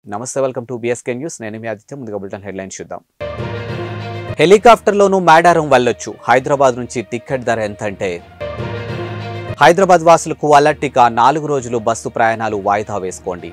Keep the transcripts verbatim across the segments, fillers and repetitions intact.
నమస్తే, welcome to BSK news. నేను మీ ఆదిత్య. ముందుగా బులెటిన్ హెడ్లైన్స్ చూద్దాం. హెలికాప్టర్లోనూ మేడారం వెళ్ళొచ్చు. హైదరాబాద్ నుంచి టికెట్ ధర ఎంత అంటే హైదరాబాద్ వాసులకు అలర్టిగా నాలుగు రోజులు బస్సు ప్రయాణాలు వాయిదా వేసుకోండి.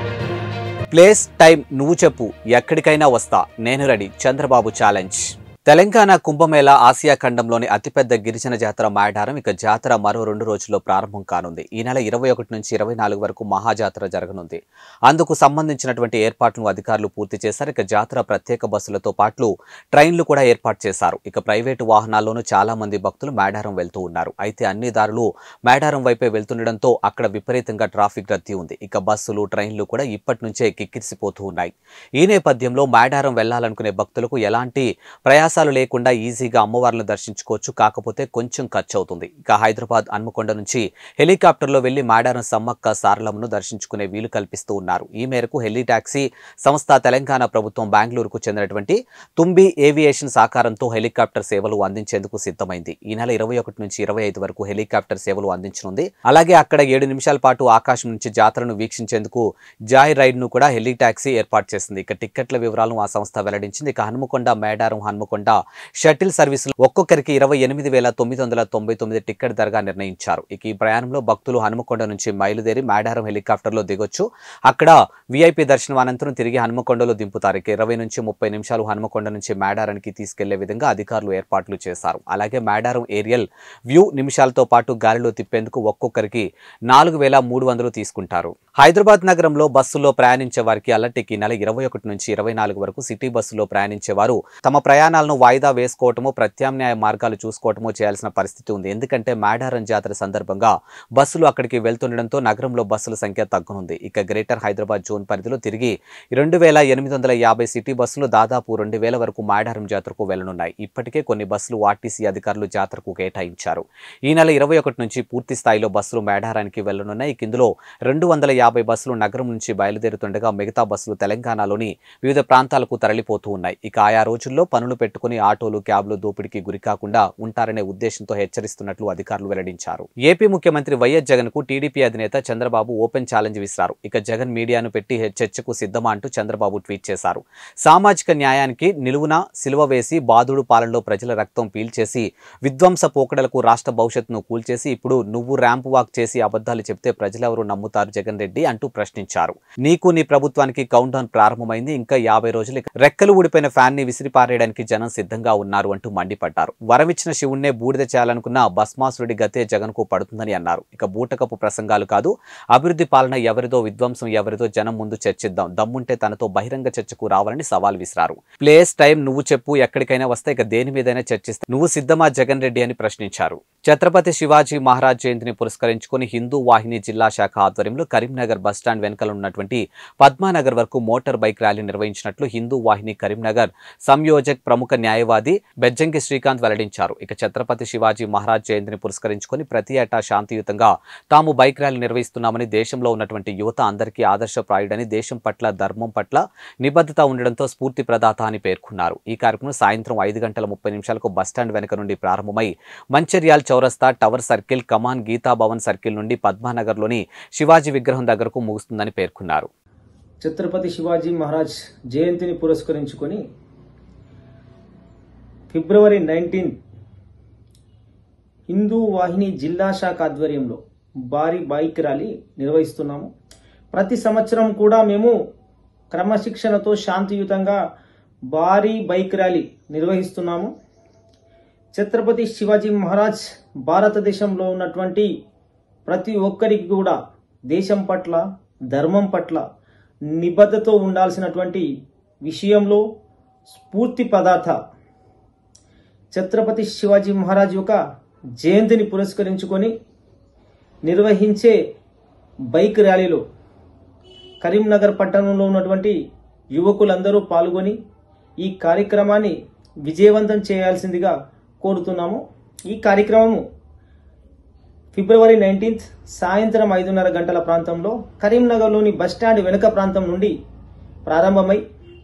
ప్లేస్ టైం నువ్వు చెప్పు, ఎక్కడికైనా వస్తా, నేను రెడీ. చంద్రబాబు ఛాలెంజ్. తెలంగాణ కుంభమేళా ఆసియా ఖండంలోని అతిపెద్ద గిరిజన జాతర మేడారం. ఇక జాతర మరో రెండు రోజుల్లో ప్రారంభం కానుంది. ఈ నెల ఇరవై ఒకటి నుంచి ఇరవై నాలుగు వరకు మహాజాతర జరగనుంది. అందుకు సంబంధించినటువంటి ఏర్పాట్లను అధికారులు పూర్తి చేశారు. ఇక జాతర ప్రత్యేక బస్సులతో పాటు ట్రైన్లు కూడా ఏర్పాటు చేశారు. ఇక ప్రైవేటు వాహనాల్లోనూ చాలా మంది భక్తులు మేడారం వెళ్తూ ఉన్నారు. అయితే అన్ని దారులు మేడారం వైపే వెళ్తుండటంతో అక్కడ విపరీతంగా ట్రాఫిక్ రద్దీ ఉంది. ఇక బస్సులు ట్రైన్లు కూడా ఇప్పటి నుంచే కిక్కిరిసిపోతూ ఉన్నాయి. ఈ నేపథ్యంలో మేడారం వెళ్లాలనుకునే భక్తులకు ఎలాంటి ప్రయాస లేకుండా ఈజీగా అమ్మవార్లను దర్శించుకోవచ్చు. కాకపోతే కొంచెం ఖర్చు అవుతుంది. ఇక హైదరాబాద్ హన్మకొండ నుంచి హెలికాప్టర్లో వెళ్లి మేడారం సమ్మక్క సారలమ్మను దర్శించుకునే వీలు కల్పిస్తూ ఉన్నారు. ఈ మేరకు హెలి టాక్సీ సంస్థ తెలంగాణ ప్రభుత్వం బెంగళూరుకు చెందినటువంటి తుంబి ఏవియేషన్ సహకారంతో హెలికాప్టర్ సేవలు అందించేందుకు సిద్ధమైంది. ఈ నెల ఇరవై ఒకటి నుంచి ఇరవై ఐదు వరకు హెలికాప్టర్ సేవలు అందించనుంది. అలాగే అక్కడ ఏడు నిమిషాల పాటు ఆకాశం నుంచి జాతరను వీక్షించేందుకు జాయ్ రైడ్ ను కూడా హెలి టాక్సీ ఏర్పాటు చేసింది. ఇక టిక్కెట్ల వివరాలను ఆ సంస్థ వెల్లడించింది. ఇక హన్మకొండ మేడారం హన్మకొండ షటిల్ సర్వీసులు ఒక్కొక్కరికి ఇరవై ఎనిమిది వేల తొమ్మిది వందల తొంభై తొమ్మిది టికెట్ ధరగా నిర్ణయించారు. ఇక ఈ ప్రయాణంలో భక్తులు హనుమకొండ నుంచి బయలుదేరి మేడారం హెలికాప్టర్లో దిగొచ్చు. అక్కడ వీఐపీ దర్శనం అనంతరం తిరిగి హనుమకొండలో దింపుతారు. ఇక ఇరవై నుంచి ముప్పై నిమిషాలు హనుమకొండ నుంచి మేడారానికి తీసుకెళ్లే విధంగా అధికారులు ఏర్పాట్లు చేశారు. అలాగే మేడారం ఏరియల్ వ్యూ నిమిషాలతో పాటు గాలిలో తిప్పేందుకు ఒక్కొక్కరికి నాలుగు వేల మూడు వందలు తీసుకుంటారు. హైదరాబాద్ నగరంలో బస్సులో ప్రయాణించే వారికి అలర్టికి నెల ఇరవై ఒకటి నుంచి ఇరవై నాలుగు వరకు సిటీ బస్సులో ప్రయాణించేవారు తమ ప్రయాణాలను వాయిదా వేసుకోవటమో ప్రత్యామ్నాయ మార్గాలు చూసుకోవటమో చేయాల్సిన పరిస్థితి ఉంది. ఎందుకంటే మేడారం జాతర సందర్భంగా బస్సులు అక్కడికి వెళ్తుండటంతో నగరంలో బస్సుల సంఖ్య తగ్గనుంది. ఇక గ్రేటర్ హైదరాబాద్ జోన్ పరిధిలో తిరిగి రెండు వేల ఎనిమిది వందల యాభై సిటీ బస్సులు దాదాపు రెండు వేల వరకు మేడారం జాతరకు వెళ్లనున్నాయి. ఇప్పటికే కొన్ని బస్సులు ఆర్టీసీ అధికారులు జాతరకు కేటాయించారు. ఈ నెల ఇరవై ఒకటి నుంచి పూర్తి స్థాయిలో బస్సులు మేడారానికి వెళ్లనున్నాయి. ఇందులో రెండు వందల యాభై బస్సులు నగరం నుంచి బయలుదేరుతుండగా మిగతా బస్సులు తెలంగాణలోని వివిధ ప్రాంతాలకు తరలిపోతూ ఉన్నాయి. ఇక ఆయా రోజుల్లో పనులు పెట్టుకుని ఆటోలు క్యాబ్లు దోపిడీకి గురికాకుండా ఉంటారనే ఉద్దేశంతో హెచ్చరిస్తున్నట్లు అధికారులు వెల్లడించారు. ఏపీ ముఖ్యమంత్రి వైఎస్ జగన్ కు టీడీపీ అధినేత చంద్రబాబు ఓపెన్ ఛాలెంజ్ విసిరారు. ఇక జగన్ మీడియాను పెట్టి చర్చకు సిద్ధమా అంటూ చంద్రబాబు ట్వీట్ చేశారు. సామాజిక న్యాయానికి నిలువున సిలువ వేసి బాధుడు పాలనలో ప్రజల రక్తం పీల్చేసి విధ్వంస పోకడలకు రాష్ట్ర భవిష్యత్తును కూల్చేసి ఇప్పుడు నువ్వు ర్యాంప్ వాక్ చేసి అబద్ధాలు చెప్తే ప్రజలెవరు నమ్ముతారు జగన్ రెడ్డి అంటూ ప్రశ్నించారు. నీకు నీ ప్రభుత్వానికి కౌంట్ డౌన్ ప్రారంభమైంది. ఇంకా యాభై రోజులు రెక్కలు ఊడిపోయిన ఫ్యాన్ ని విసిరిపారేయడానికి జనం సిద్ధంగా ఉన్నారు అంటూ మండిపడ్డారు. వరమిచ్చిన శివుణ్ణే బూడిద చేయాలనుకున్న భస్మాసురుడి గతే జగన్ కు పడుతుందని అన్నారు. ఇక బూటకపు ప్రసంగాలు కాదు, అభివృద్ధి పాలన ఎవరిదో విధ్వంసం ఎవరిదో జనం ముందు చర్చిద్దాం, దమ్ముంటే తనతో బహిరంగ చర్చకు రావాలని సవాల్ విసిరారు. ప్లేస్ టైం నువ్వు చెప్పు, ఎక్కడికైనా వస్తే ఇక దేని మీదైనా చర్చిస్తే నువ్వు సిద్ధమా జగన్ రెడ్డి అని ప్రశ్నించారు. ఛత్రపతి శివాజీ మహారాజ్ జయంతిని పురస్కరించుకుని హిందూ వాహిని జిల్లా శాఖ ఆధ్వర్యంలో కరీంనగర్ బస్టాండ్ వెనుకల ఉన్నటువంటి పద్మానగర్ వరకు మోటార్ బైక్ ర్యాలీ నిర్వహించినట్లు హిందూ వాహిని కరీంనగర్ సంయోజక్ ప్రముఖ న్యాయవాది బెజ్జంకి శ్రీకాంత్ వెల్లడించారు. ఇక ఛత్రపతి శివాజీ మహారాజ్ జయంతిని పురస్కరించుకుని ప్రతి ఏటా శాంతియుతంగా తాము బైక్ ర్యాలీ నిర్వహిస్తున్నామని, దేశంలో ఉన్నటువంటి యువత అందరికీ ఆదర్శప్రాయుడని, దేశం పట్ల ధర్మం పట్ల నిబద్ధత ఉండడంతో స్ఫూర్తి ప్రదాత అని పేర్కొన్నారు. ఈ కార్యక్రమం సాయంత్రం ఐదు గంటల ముప్పై నిమిషాలకు బస్టాండ్ వెనుక నుండి ప్రారంభమై మంచిర్యాల్ చౌరస్తా, tower circle, Kaman, Geeta Bhavan circle నుండి పద్మానగర్లోని శివాజీ విగ్రహం దగ్గరకు ముగుస్తుందని పేర్కొన్నారు. ఛత్రపతి శివాజీ మహారాజ్ జయంతిని పురస్కరించుకొని ఫిబ్రవరి నైన్టీన్ హిందూ వాహిని జిల్లా శాఖ ఆధ్వర్యంలో భారీ బైక్ ర్యాలీ నిర్వహిస్తున్నాము. ప్రతి సంవత్సరం కూడా మేము క్రమశిక్షణతో శాంతియుతంగా భారీ బైక్ ర్యాలీ నిర్వహిస్తున్నాము. ఛత్రపతి శివాజీ మహారాజ్ భారతదేశంలో ఉన్నటువంటి ప్రతి ఒక్కరికి కూడా దేశం పట్ల ధర్మం పట్ల నిబద్ధతో ఉండాల్సినటువంటి విషయంలో స్ఫూర్తి ప్రదాత ఛత్రపతి శివాజీ మహారాజ్ యొక్క జయంతిని పురస్కరించుకొని నిర్వహించే బైక్ ర్యాలీలో కరీంనగర్ పట్టణంలో ఉన్నటువంటి యువకులందరూ పాల్గొని ఈ కార్యక్రమాన్ని విజయవంతం చేయాల్సిందిగా కోరుతున్నాము. ఈ కార్యక్రమము ఫిబ్రవరి నైన్టీన్త్ సాయంత్రం ఐదున్నర గంటల ప్రాంతంలో కరీంనగర్లోని బస్టాండ్ వెనుక ప్రాంతం నుండి ప్రారంభమై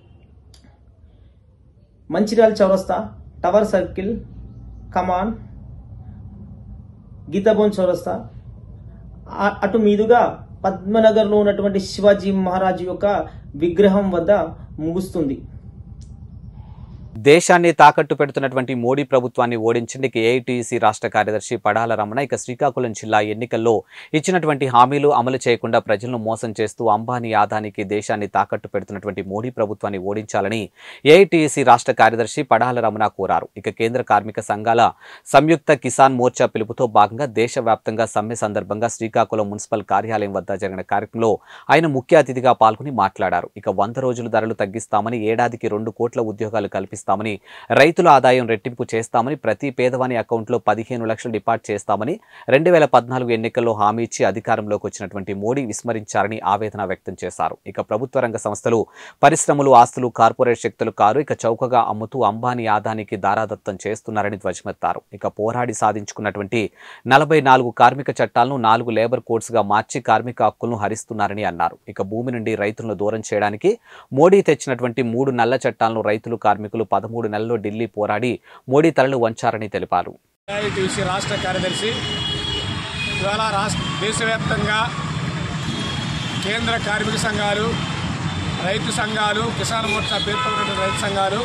మంచిర్యాల చౌరస్తా, టవర్ సర్కిల్, కమాన్, గీతాభవన్ చౌరస్తా అటు మీదుగా పద్మనగర్లో ఉన్నటువంటి శివాజీ మహారాజ్ యొక్క విగ్రహం వద్ద ముగుస్తుంది. దేశాన్ని తాకట్టు పెడుతున్నటువంటి మోడీ ప్రభుత్వాన్ని ఓడించడానికి ఏఐటీయూసీ రాష్ట్ర కార్యదర్శి పడాల రమణ ఇక శ్రీకాకుళం జిల్లా ఎన్నికల్లో ఇచ్చినటువంటి హామీలు అమలు చేయకుండా ప్రజలను మోసం చేస్తూ అంబానీ ఆదానికి దేశాన్ని తాకట్టు పెడుతున్నటువంటి మోడీ ప్రభుత్వాన్ని ఓడించాలని ఏఐటీయూసీ రాష్ట్ర కార్యదర్శి పడాల రమణ కోరారు. ఇక కేంద్ర కార్మిక సంఘాల సంయుక్త కిసాన్ మోర్చా పిలుపుతో భాగంగా దేశవ్యాప్తంగా సమ్మె సందర్భంగా శ్రీకాకుళం మున్సిపల్ కార్యాలయం వద్ద జరిగిన కార్యక్రమంలో ఆయన ముఖ్య అతిథిగా పాల్గొని మాట్లాడారు. ఇక వంద రోజులు ధరలు తగ్గిస్తామని, ఏడాదికి రెండు కోట్ల ఉద్యోగాలు కల్పిస్తామని, రైతుల ఆదాయం రెట్టింపు చేస్తామని, ప్రతి పేదవాని అకౌంట్లో పదిహేను లక్షలు డిపాజిట్ చేస్తామని రెండు వేల పద్నాలుగు ఎన్నికల్లో హామీ ఇచ్చి అధికారంలోకి వచ్చినటువంటి మోడీ విస్మరించారని ఆవేదన వ్యక్తం చేశారు. ఇక ప్రభుత్వ రంగ సంస్థలు, పరిశ్రమలు, ఆస్తులు కార్పొరేట్ శక్తులు కారు ఇక చౌకగా అమ్ముతూ అంబానీ ఆదానికి దారాదత్తం చేస్తున్నారని ధ్వజమెత్తారు. ఇక పోరాడి సాధించుకున్నటువంటి నలభై నాలుగు కార్మిక చట్టాలను నాలుగు లేబర్ కోడ్స్ గా మార్చి కార్మిక హక్కులను హరిస్తున్నారని అన్నారు. ఇక భూమి నుండి రైతులను దూరం చేయడానికి మోడీ తెచ్చినటువంటి మూడు నల్ల చట్టాలను రైతులు, కార్మికులు పదమూడు నెలల్లో ఢిల్లీ పోరాడి మోడీ తలలు వంచారని తెలిపారు. ఏఐటీయూసీ రాష్ట్ర కార్యదర్శి ఇవాళ రాష్ట్ర దేశవ్యాప్తంగా కేంద్ర కార్మిక సంఘాలు, రైతు సంఘాలు, కిసాన్ మోర్చా పేర్కొన్నటువంటి రైతు సంఘాలు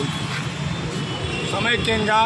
సమైక్యంగా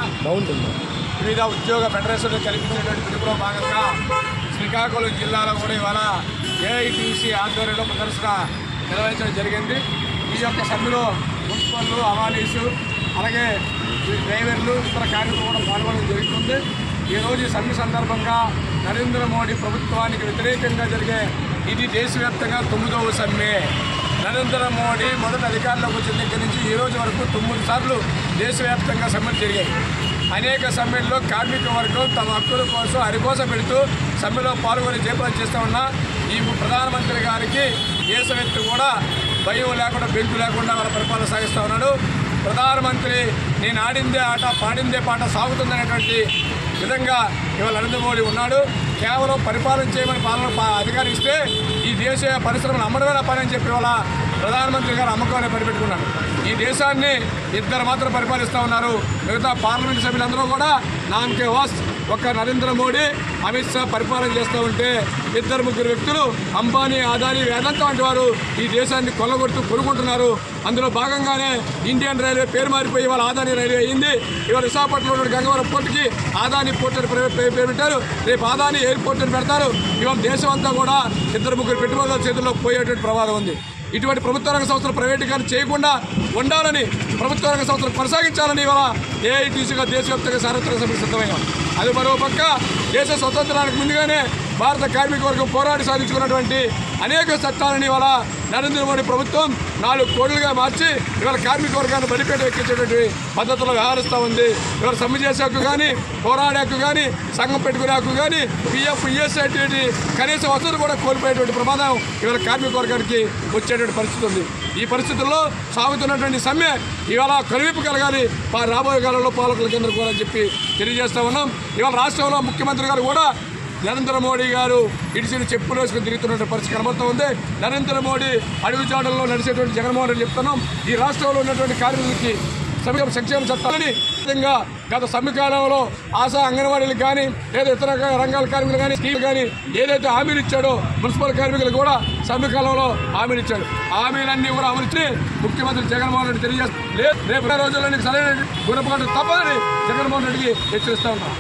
వివిధ ఉద్యోగ ఫెడరేషన్లు కల్పించేటువంటి పిలుపులో భాగంగా శ్రీకాకుళం జిల్లాలో కూడా ఇవాళ ఏఐటీయూసీ ఆధ్వర్యంలో ప్రదర్శన నిర్వహించడం జరిగింది. ఈ యొక్క సభలో మున్సిపల్లు, అవాలీసు, అలాగే డ్రైవర్లు, ఇతర కార్మికులు కూడా పాల్గొనడం జరుగుతుంది. ఈరోజు ఈ సమ్మె సందర్భంగా నరేంద్ర మోడీ ప్రభుత్వానికి వ్యతిరేకంగా జరిగే ఇది దేశవ్యాప్తంగా తొమ్మిదవ సమ్మె. నరేంద్ర మోడీ మొదటి అధికారంలోకి వచ్చిన దగ్గర నుంచి ఈ రోజు వరకు తొమ్మిది సార్లు దేశవ్యాప్తంగా సమ్మెలు జరిగాయి. అనేక సమ్మెల్లో కార్మిక వర్గం తమ హక్కుల కోసం అరికోస పెడుతూ సమ్మెలో పాల్గొని జయప్రదం చేస్తూ ఉన్న ఈ ప్రధానమంత్రి గారికి దేశవ్యాప్తి కూడా భయం లేకుండా, బెంకు లేకుండా వాళ్ళ పరిపాలన సాగిస్తూ ఉన్నాడు. ప్రధానమంత్రి నేను ఆడిందే ఆట, పాడిందే పాట సాగుతుందనేటువంటి విధంగా ఇవాళ నరేంద్ర మోడీ ఉన్నాడు. కేవలం పరిపాలన చేయమని పాలన అధికారం ఇస్తే ఈ దేశ పరిశ్రమలు అమ్మడమే పని అని చెప్పి వాళ్ళ ప్రధానమంత్రి గారు అమ్మకాన్ని పరిపెట్టుకున్నారు. ఈ దేశాన్ని ఇద్దరు మాత్రం పరిపాలిస్తూ ఉన్నారు. మిగతా పార్లమెంట్ సభ్యులందరూ కూడా నామకే వాస్ ఒక్క నరేంద్ర మోడీ, అమిత్ షా పరిపాలన చేస్తూ ఉంటే ఇద్దరు ముగ్గురు వ్యక్తులు అంబానీ, అదానీ, వేదాంత వంటి వారు ఈ దేశాన్ని కొల్లగొడుతూ కొనుక్కుంటున్నారు. అందులో భాగంగానే ఇండియన్ రైల్వే పేరు మారిపోయి ఇవాళ ఆదానీ రైల్వే అయింది. ఇవాళ విశాఖపట్నంలో గంగవరం పోర్టుకి ఆదానీ పోర్ట్ అని పేరు పెట్టారు. రేపు ఆదానీ ఎయిర్పోర్ట్ అని పెడతారు. ఇవాళ దేశం అంతా కూడా ఇద్దరు ముగ్గురు పెట్టుబడుల చేతుల్లో పోయేటువంటి ప్రమాదం ఉంది. ఇటువంటి ప్రభుత్వ రంగ సంస్థలు ప్రైవేటీకరణ చేయకుండా ఉండాలని, ప్రభుత్వ రంగ సంస్థలు కొనసాగించాలని ఇవాళ ఏఐటీయూసీగా దేశవ్యాప్తంగా సార్వత్రిక సభ్యులు సిద్ధమయ్యాం. అది మరో పక్క దేశ స్వతంత్రానికి ముందుగానే భారత కార్మిక వర్గం పోరాడి సాధించుకున్నటువంటి అనేక చట్టాలని ఇవాళ నరేంద్ర మోడీ ప్రభుత్వం నాలుగు కోట్లుగా మార్చి ఇవాళ కార్మిక వర్గాన్ని బలిపేట ఎక్కించేటువంటి పద్ధతిలో వ్యవహరిస్తూ ఉంది. ఇవాళ సమ్మె చేసే హక్కు కానీ, పోరాడే హక్కు కానీ, సంఘం పెట్టుకునే హక్కు కానీ, పిఎఫ్, ఈఎస్ఐటీ కనీస వసతులు కూడా కోల్పోయేటువంటి ప్రమాదం ఇవాళ కార్మిక వర్గానికి వచ్చేటువంటి పరిస్థితి ఉంది. ఈ పరిస్థితుల్లో సాగుతున్నటువంటి సమ్మె ఇవాళ కనువిప్పు కలగాలి రాబోయే కాలంలో పాలకుల కేంద్రం కూడా అని చెప్పి తెలియజేస్తా ఉన్నాం. ఇవాళ రాష్ట్రంలో ముఖ్యమంత్రి గారు కూడా నరేంద్ర మోడీ గారు ఇడిచిన చెప్పులు వేసుకుని తిరుగుతున్న పరిస్థితి కనబడుతూ ఉంది. నరేంద్ర మోడీ అడుగుజాడల్లో నడిచేటువంటి జగన్మోహన్ రెడ్డి చెప్తున్నాం, ఈ రాష్ట్రంలో ఉన్నటువంటి కార్మికులకి సంక్షేమ సంక్షేమ చట్టాలని విధంగా గత సమ్మె కాలంలో ఆశా అంగన్వాడీలకు కానీ, లేదా ఇతర రంగాల కార్మికులు కానీ, స్కీమ్ కానీ ఏదైతే హామీలు ఇచ్చాడో మున్సిపల్ కార్మికులు కూడా సమ్మె కాలంలో హామీలు ఇచ్చాడు. హామీలన్నీ కూడా అమలుచి ముఖ్యమంత్రి జగన్మోహన్ రెడ్డి తెలియజేస్తారు. లేదు రేపు రోజుల్లో సరైన గుణపాఠం తప్పదని జగన్మోహన్ రెడ్డికి హెచ్చరిస్తా ఉన్నాం.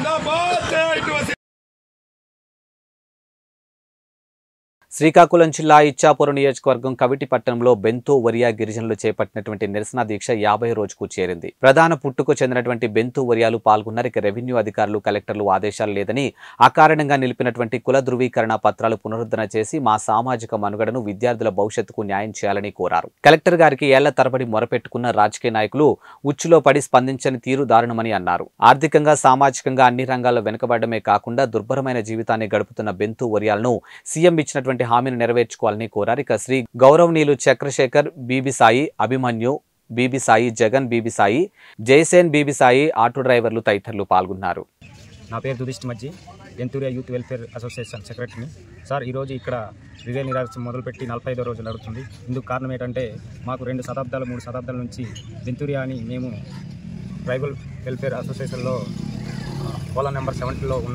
శ్రీకాకుళం జిల్లా ఇచ్చాపురం నియోజకవర్గం కవిటి పట్టణంలో బెంతో వరియా గిరిజనులు చేపట్టినటువంటి నిరసన దీక్ష యాభై రోజుకు చేరింది. ప్రధాన పుట్టుకు చెందినటువంటి బెంతో వరియాలు పాల్గొన్నారు. ఇక రెవెన్యూ అధికారులు, కలెక్టర్లు ఆదేశాలు లేదని అకారణంగా నిలిపినటువంటి కుల ధృవీకరణ పత్రాలు పునరుద్ధరణ చేసి మా సామాజిక మనుగడను, విద్యార్థుల భవిష్యత్తుకు న్యాయం చేయాలని కోరారు. కలెక్టర్ గారికి ఏళ్ల తరబడి మొరపెట్టుకున్న రాజకీయ నాయకులు ఉచ్చులో పడి స్పందించని తీరు దారుణమని అన్నారు. ఆర్థికంగా, సామాజికంగా అన్ని రంగాల్లో వెనుకబడమే కాకుండా దుర్భరమైన జీవితాన్ని గడుపుతున్న బెంతో వరియాలను సీఎం ఇచ్చినటువంటి హామీని నెరవేర్చుకోవాలని కోరారు. ఇక శ్రీ గౌరవనీయులు Chakrashekhar, BB Sai, Abhimanyu, BB Sai, Jagan, BB Sai, Jayasen, BB Sai, auto డ్రైవర్లు తదితరులు పాల్గొన్నారు. నా పేరు Dudishti Majji, Benthuria youth welfare association సెక్రటరీని. సార్, ఈరోజు ఇక్కడ రిలే నిరాశ మొదలుపెట్టి నలభై ఐదో రోజు నడుస్తుంది. ఇందుకు కారణం ఏంటంటే మాకు రెండు శతాబ్దాలు మూడు శతాబ్దాల నుంచి బెంతూరియా అని మేము ట్రైబల్ వెల్ఫేర్ అసోసియేషన్లో కోలా నెంబర్ సెవెంటీలో ఉన్న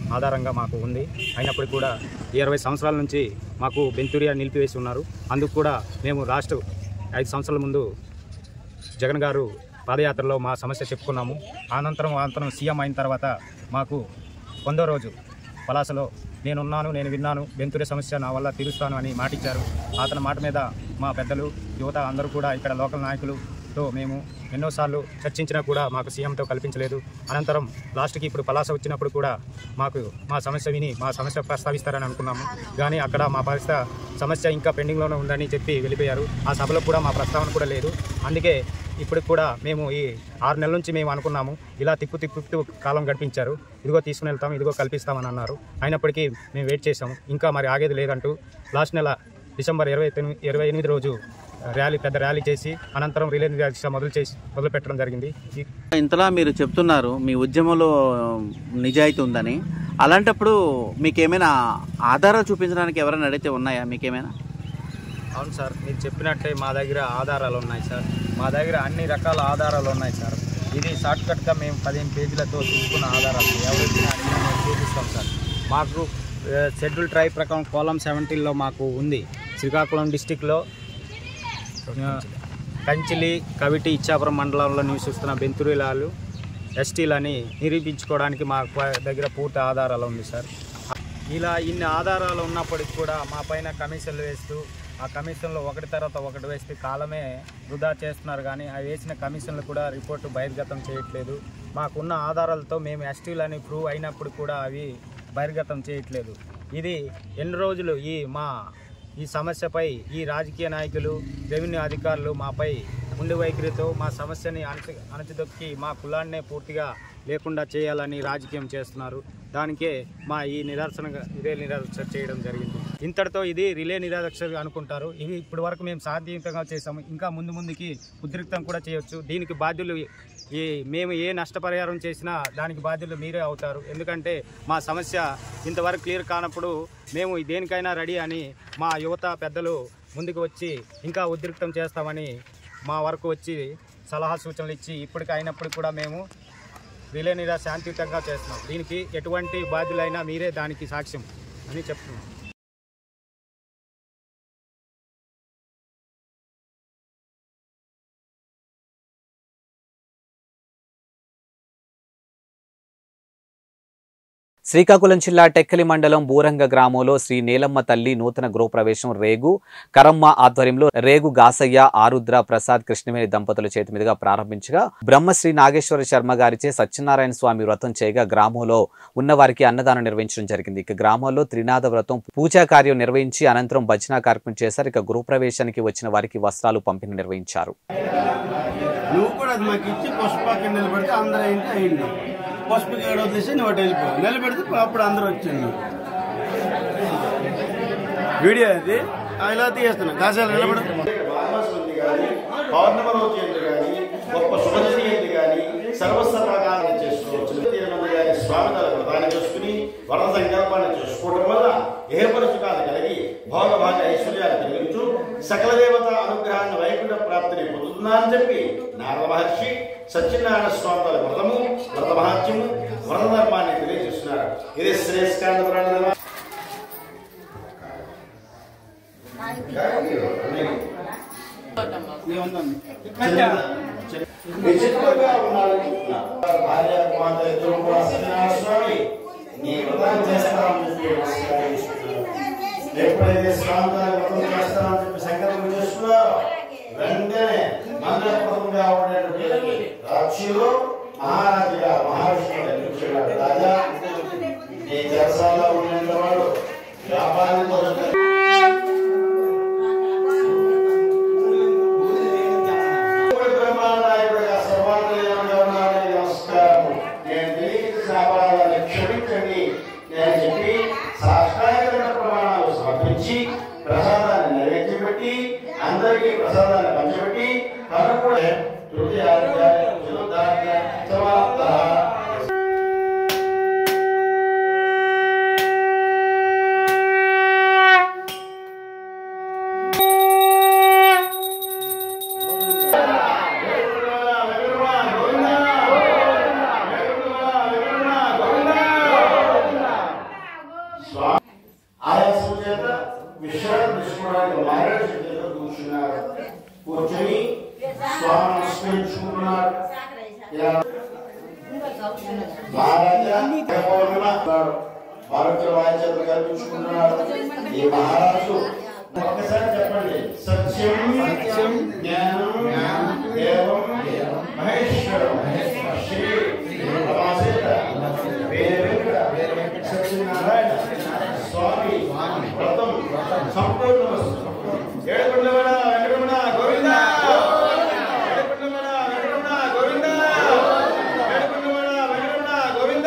ఆధారంగా మాకు ఉంది. అయినప్పటికీ కూడా ఇరవై సంవత్సరాల నుంచి మాకు బెంతూరియా నిలిపివేసి ఉన్నారు. అందుకు కూడా మేము లాస్ట్ ఐదు సంవత్సరాల ముందు జగన్ గారు పాదయాత్రలో మా సమస్య చెప్పుకున్నాము. అనంతరం అనంతరం సీఎం అయిన తర్వాత మాకు వందో రోజు పలాసలో నేనున్నాను, నేను విన్నాను, బెంతూరియా సమస్య నా వల్ల తీరుస్తాను అని మాటిచ్చారు. అతని మాట మీద మా పెద్దలు, యువత అందరూ కూడా ఇక్కడ లోకల్ నాయకులతో మేము ఎన్నోసార్లు చర్చించినా కూడా మాకు సీఎంతో కల్పించలేదు. అనంతరం లాస్ట్కి ఇప్పుడు పలాస వచ్చినప్పుడు కూడా మాకు మా సమస్య విని మా సమస్య ప్రస్తావిస్తారని అనుకున్నాము. కానీ అక్కడ మా పరిస్థితి సమస్య ఇంకా పెండింగ్లోనే ఉందని చెప్పి వెళ్ళిపోయారు. ఆ సభలో కూడా మా ప్రస్తావన కూడా లేదు. అందుకే ఇప్పుడు కూడా మేము ఈ ఆరు నెలల నుంచి మేము అనుకున్నాము, ఇలా తిప్పు తిప్పు కాలం గడిపించారు, ఇదిగో తీసుకుని వెళ్తాము, ఇదిగో కల్పిస్తామని అన్నారు. అయినప్పటికీ మేము వెయిట్ చేసాము, ఇంకా మరి ఆగేది లేదంటూ లాస్ట్ నెల డిసెంబర్ ఇరవై తొమ్మిది ఇరవై ఎనిమిది రోజు ర్యాలీ పెద్ద ర్యాలీ చేసి అనంతరం రిలే నిరాక్ష మొదలు చేసి మొదలు పెట్టడం జరిగింది. ఇంతలా మీరు చెప్తున్నారు మీ ఉద్యమంలో నిజాయితీ ఉందని, అలాంటప్పుడు మీకేమైనా ఆధారాలు చూపించడానికి ఎవరైనా అడిగితే ఉన్నాయా మీకేమైనా? అవును సార్, మీరు చెప్పినట్టే మా దగ్గర ఆధారాలు ఉన్నాయి సార్. మా దగ్గర అన్ని రకాల ఆధారాలు ఉన్నాయి సార్. ఇది షార్ట్కట్గా మేము పదిహేను పేజీలతో తీసుకున్న ఆధారాలు ఎవరైనా మేము చూపిస్తాం సార్. మాకు షెడ్యూల్ ట్రైబ్ ప్రకారం కోలం సెవెంటీన్లో మాకు ఉంది. శ్రీకాకుళం డిస్టిక్లో కంచిలి, కవిటి, ఇచ్చాపురం మండలంలో నివసిస్తున్న బెంతూరిలాలు ఎస్టీలని నిరూపించుకోవడానికి మా దగ్గర పూర్తి ఆధారాలు ఉంది సార్. ఇలా ఇన్ని ఆధారాలు ఉన్నప్పటికి కూడా మా పైన కమిషన్లు వేస్తూ ఆ కమిషన్లో ఒకటి తర్వాత ఒకటి వేస్తే కాలమే వృధా చేస్తున్నారు. కానీ ఆ వేసిన కమిషన్లు కూడా రిపోర్టు బహిర్గతం చేయట్లేదు. మాకున్న ఆధారాలతో మేము ఎస్టీలని ప్రూవ్ అయినప్పుడు కూడా అవి బహిర్గతం చేయట్లేదు. ఇది ఎన్ని రోజులు ఈ మా ఈ సమస్యపై ఈ రాజకీయ నాయకులు, రెవెన్యూ అధికారులు మాపై ఉండి వైఖరితో మా సమస్యని అణచి అణచిదొక్కి మా కులాన్నే పూర్తిగా లేకుండా చేయాలని రాజకీయం చేస్తున్నారు. దానికే మా ఈ నిదర్శన రిలే నిరాదక్ష చేయడం జరిగింది. ఇంతటితో ఇది రిలే నిరాదక్ష అనుకుంటారు. ఇవి ఇప్పటి వరకు మేము సాధ్యంగా చేసాము. ఇంకా ముందు ముందుకి ఉద్రిక్తం కూడా చేయొచ్చు. దీనికి బాధ్యులు ఈ మేము ఏ నష్టపరిహారం చేసినా దానికి బాధ్యులు మీరే అవుతారు. ఎందుకంటే మా సమస్య ఇంతవరకు క్లియర్ కానప్పుడు మేము దేనికైనా రెడీ అని మా యువత పెద్దలు ముందుకు వచ్చి ఇంకా ఉద్రిక్తం చేస్తామని మా వరకు వచ్చి సలహా సూచనలు ఇచ్చి ఇప్పటికి అయినప్పుడు కూడా మేము రిలే నిరాదక్ష శాంతియుతంగా చేస్తున్నాం. దీనికి ఎటువంటి బాధ్యులైనా మీరే దానికి సాక్ష్యం అని చెప్తున్నాం. శ్రీకాకుళం జిల్లా టెక్కలి మండలం బూరంగ గ్రామంలో శ్రీ నీలమ్మ తల్లి నూతన గృహప్రవేశం రేగు కరమ్మ ఆధ్వర్యంలో రేగు గాసయ్య, ఆరుద్ర ప్రసాద్ కృష్ణవేణి దంపతుల చేతి మీదుగా ప్రారంభించగా బ్రహ్మశ్రీ నాగేశ్వర శర్మ గారిచే సత్యనారాయణ స్వామి వ్రతం చేయగా గ్రామంలో ఉన్న వారికి అన్నదానం నిర్వహించడం జరిగింది. ఇక గ్రామంలో త్రినాథ వ్రతం పూజా కార్యం నిర్వహించి అనంతరం భజన కార్యక్రమం చేశారు. ఇక గృహప్రవేశానికి వచ్చిన వారికి వస్త్రాలు పంపిణీ నిర్వహించారు. పసుపు గేడ వదిలేసి నువ్వు వెళ్ళిపో నిలబెడితే అప్పుడు అందరూ వచ్చింది వీడియో అది ఇలా తీయేస్తున్నా కాశాలు నిలబడి పౌర్ణమ రోజు ఏంటి కానీ గొప్ప శుభదిశ ఏంటి కానీ సర్వసర్వకాలం చేసుకోవచ్చు. స్వామి తల వ్రతాన్ని చేసుకుని వరద సంకల్పాన్ని చేసుకోవడం వల్ల ఏ పరిశుభాలు కలిగి భోగ భాగ ఐశ్వర్యాలు కలిగించు సకల దేవత అనుగ్రహాన్ని వైకుంఠ ప్రాప్తిని పొందుతున్నా అని చెప్పి నారద మహర్షి సత్యనారాయణ స్వామి తల వ్రతము, వ్రత మహత్యము, వ్రత ధర్మాన్ని తెలియజేస్తున్నారు. ఇది శ్రేష్ఠాంత పురాణ విచిత్రంగా ఉన్నాడని భార్య కుమార్తె ఇద్దరు కూడా సత్యనారాయణ స్వామి నీ వ్రతం చేస్తామని ఎప్పుడైతే స్వామి వ్రతం చేస్తామని చెప్పి సంకల్పం చేస్తున్నారో వెంటనే మంగళప్రదంగా ఉండేటువంటి రాక్షులు మహారాజుగా మహావిష్ణువు ఎదుర్కొన్నాడు. రాజా నీ జలసాల్లో ఉండేంత వాడు వ్యాపారంతో క్షమించండి నేను చెప్పి సాష్టాంగ ప్రమాణాలు సమర్పించి ప్రసాదాన్ని నైవేద్యపెట్టి అందరికీ ప్రసాదాన్ని పంచిపెట్టి తను కూడా సమాప్త కూర్చొని స్వామిని స్మరించుకుంటున్నారు. ఇలా భారతీయ వాయిద్యాలు కల్పించుకుంటున్నారు. ఈ మహారాజు ఒక్కసారి చెప్పండి. సత్యం సత్యం జ్ఞానం దేవం మహేశ్వరం శ్రీ సత్యనారాయణ స్వామి వ్రతం సంపూర్ణ ఏడుకొండలవాడ వెంకటరమణ గోవింద ఏడుకొండలవాడ వెంకటరమణ గోవింద ఏడుకొండలవాడ వెంకటరమణ గోవింద.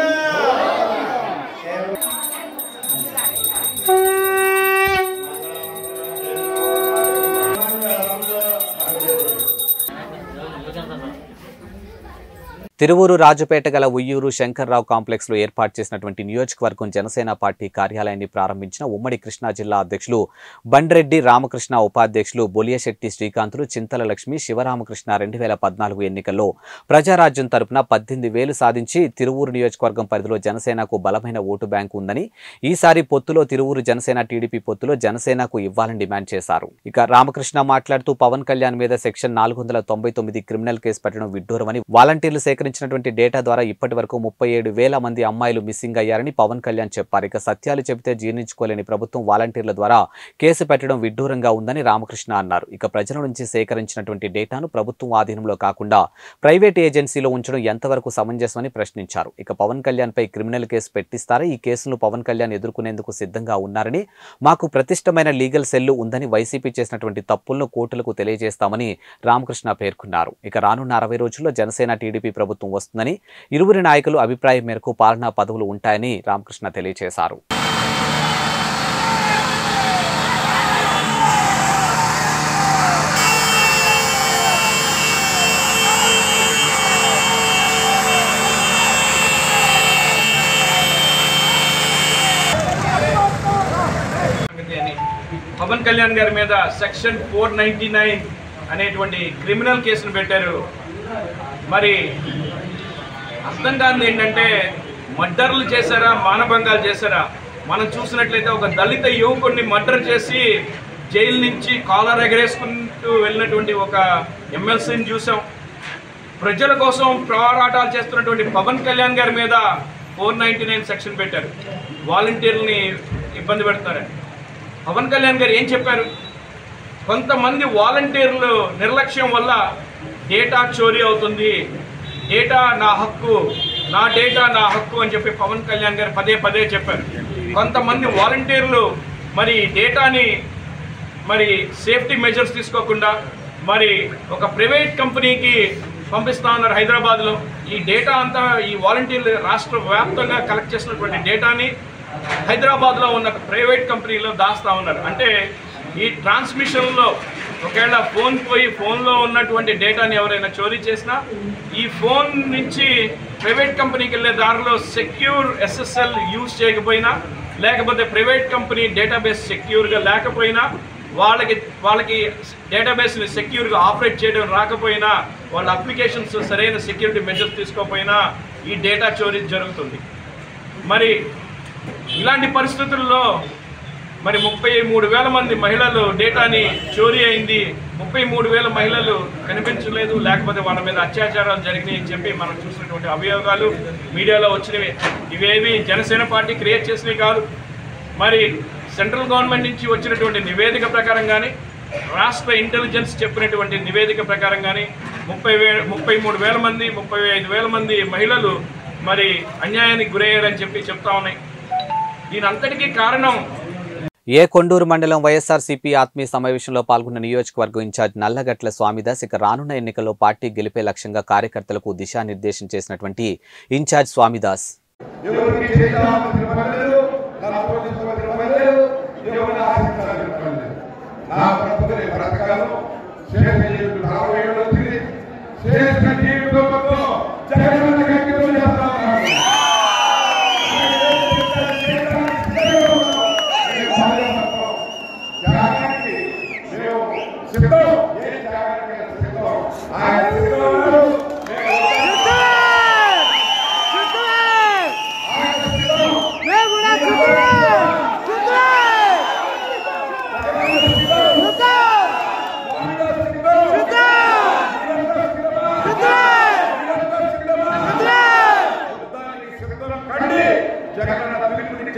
తిరువూరు రాజుపేట గల ఉయ్యూరు శంకర్రావు కాంప్లెక్స్ లో ఏర్పాటు చేసినటువంటి నియోజకవర్గం జనసేన పార్టీ కార్యాలయాన్ని ప్రారంభించిన ఉమ్మడి కృష్ణా జిల్లా అధ్యక్షులు బండ్రెడ్డి రామకృష్ణ, ఉపాధ్యక్షులు బొలియశెట్టి శ్రీకాంతులు, చింతల లక్ష్మి, శివరామకృష్ణ రెండు వేల పద్నాలుగు ఎన్నికల్లో ప్రజారాజ్యం తరపున పద్దెనిమిది వేలు సాధించి తిరువూరు నియోజకవర్గం పరిధిలో జనసేనకు బలమైన ఓటు బ్యాంకు ఉందని, ఈసారి పొత్తులో తిరువూరు జనసేన టీడీపీ పొత్తులో జనసేనకు ఇవ్వాలని డిమాండ్ చేశారు. ఇక రామకృష్ణ మాట్లాడుతూ పవన్ కళ్యాణ్ మీద సెక్షన్ నాలుగు వందల తొంభై తొమ్మిది క్రిమినల్ కేసు పెట్టడం విడ్డూరమని, వాలంటీర్లు సేకరించిన డేటా ద్వారా ఇప్పటి వరకు ముప్పై ఏడు వేల మంది అమ్మాయిలు మిస్సింగ్ అయ్యారని పవన్ కళ్యాణ్ చెప్పారు. ఇక సత్యాలు చెబితే జీర్ణించుకోలేని ప్రభుత్వం వాలంటీర్ల ద్వారా కేసు పెట్టడం విడ్డూరంగా ఉందని రామకృష్ణ అన్నారు. ఇక ప్రజల నుంచి సేకరించినటువంటి డేటాను ప్రభుత్వం ఆధీనంలో కాకుండా ప్రైవేట్ ఏజెన్సీలో ఉంచడం ఎంతవరకు సమంజసమని ప్రశ్నించారు. ఇక పవన్ కళ్యాణ్ పై క్రిమినల్ కేసు పెట్టిస్తారా? ఈ కేసును పవన్ కళ్యాణ్ ఎదుర్కొనేందుకు సిద్ధంగా ఉన్నారని, మాకు ప్రతిష్టమైన లీగల్ సెల్లు ఉందని, వైసీపీ చేసినటువంటి తప్పులను కోర్టులకు తెలియజేస్తామని రామకృష్ణ పేర్కొన్నారు. ఇక రానున్న అరవై రోజుల్లో జనసేన టీడీపీ ప్రభుత్వం వస్తుందని, ఇరువురి నాయకులు అభిప్రాయం మేరకు పాలనా పదవులు ఉంటాయని రామకృష్ణ తెలియజేశారు. పవన్ కళ్యాణ్ గారి మీద సెక్షన్ ఫోర్ నైన్టీ నైన్ అనేటువంటి క్రిమినల్ కేసును పెట్టారు. మరి అర్థం కాదు ఏంటంటే మర్డర్లు చేశారా, మానభంగాలు చేశారా? మనం చూసినట్లయితే ఒక దళిత యువకుడిని మర్డర్ చేసి జైలు నుంచి కాలర్ ఎగరేసుకుంటూ వెళ్ళినటువంటి ఒక ఎమ్మెల్సీని చూసాం. ప్రజల కోసం పోరాటాలు చేస్తున్నటువంటి పవన్ కళ్యాణ్ గారి మీద ఫోర్ నైన్టీ నైన్ సెక్షన్ పెట్టారు. వాలంటీర్లని ఇబ్బంది పెడతారని పవన్ కళ్యాణ్ గారు ఏం చెప్పారు? కొంతమంది వాలంటీర్లు నిర్లక్ష్యం వల్ల డేటా చోరీ అవుతుంది, డేటా నా హక్కు, నా డేటా నా హక్కు అని చెప్పి పవన్ కళ్యాణ్ గారు పదే పదే చెప్పారు. కొంతమంది వాలంటీర్లు మరి డేటాని మరి సేఫ్టీ మెజర్స్ తీసుకోకుండా మరి ఒక ప్రైవేట్ కంపెనీకి పంపిస్తా ఉన్నారు హైదరాబాద్లో. ఈ డేటా అంతా ఈ వాలంటీర్లు రాష్ట్ర వ్యాప్తంగా కలెక్ట్ చేసినటువంటి డేటాని హైదరాబాద్లో ఉన్న ప్రైవేట్ కంపెనీలో దాస్తూ ఉన్నారు. అంటే ఈ ట్రాన్స్మిషన్లో ఒకవేళ ఫోన్ పోయి ఫోన్లో ఉన్నటువంటి డేటాని ఎవరైనా చోరీ చేసినా ఈ ఫోన్ నుంచి ప్రైవేట్ కంపెనీకి వెళ్ళే దారిలో సెక్యూర్ ఎస్ఎస్ఎల్ యూజ్ చేయకపోయినా, లేకపోతే ప్రైవేట్ కంపెనీ డేటాబేస్ సెక్యూర్గా లేకపోయినా, వాళ్ళకి వాళ్ళకి డేటాబేస్ని సెక్యూర్గా ఆపరేట్ చేయడం రాకపోయినా, వాళ్ళ అప్లికేషన్స్ సరైన సెక్యూరిటీ మెజర్స్ తీసుకోకపోయినా ఈ డేటా చోరీ జరుగుతుంది. మరి ఇలాంటి పరిస్థితుల్లో మరి ముప్పై మూడు వేల మంది మహిళలు డేటాని చోరీ అయింది. ముప్పై మూడు వేల మహిళలు కనిపించలేదు, లేకపోతే వాళ్ళ మీద అత్యాచారాలు జరిగినాయి అని చెప్పి మనం చూసినటువంటి అభియోగాలు మీడియాలో వచ్చినవి. ఇవేవి జనసేన పార్టీ క్రియేట్ చేసినవి కాదు. మరి సెంట్రల్ గవర్నమెంట్ నుంచి వచ్చినటువంటి నివేదిక ప్రకారం కానీ, రాష్ట్ర ఇంటెలిజెన్స్ చెప్పినటువంటి నివేదిక ప్రకారం కానీ ముప్పై వే ముప్పై మూడు వేల మంది ముప్పై ఐదు వేల మంది మహిళలు మరి అన్యాయానికి గురయ్యారని చెప్పి చెప్తా ఉన్నాయి. దీనంతటికీ కారణం ఏ కొండూరు మండలం వైఎస్ఆర్సీపీ ఆత్మీయ సమావేశంలో పాల్గొన్న నియోజకవర్గం ఇన్ఛార్జ్ నల్లగట్ల స్వామిదాస్ ఇక రానున్న ఎన్నికల్లో పార్టీ గెలిపే లక్ష్యంగా కార్యకర్తలకు దిశానిర్దేశం చేసినటువంటి ఇన్ఛార్జ్ స్వామిదాస్